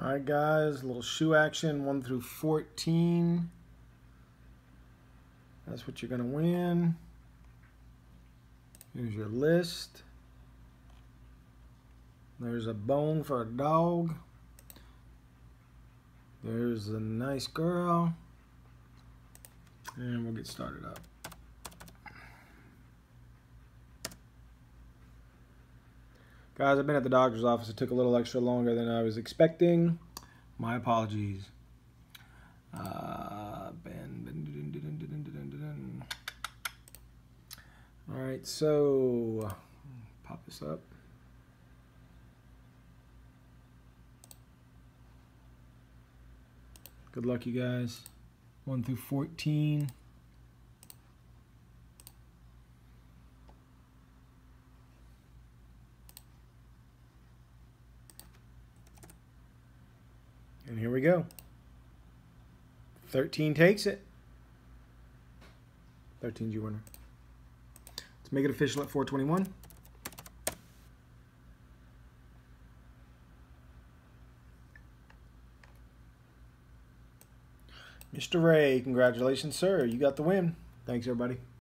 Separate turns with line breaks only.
Alright guys, a little shoe action, 1 through 14. That's what you're going to win. Here's your list. There's a bone for a dog. There's a nice girl. And we'll get started up. Guys, I've been at the doctor's office. It took a little extra longer than I was expecting. My apologies. Alright, so pop this up. Good luck, you guys. 1 through 14. And here we go. 13 takes it. 13's your winner. Let's make it official at 421. Mr. Ray, congratulations, sir. You got the win. Thanks, everybody.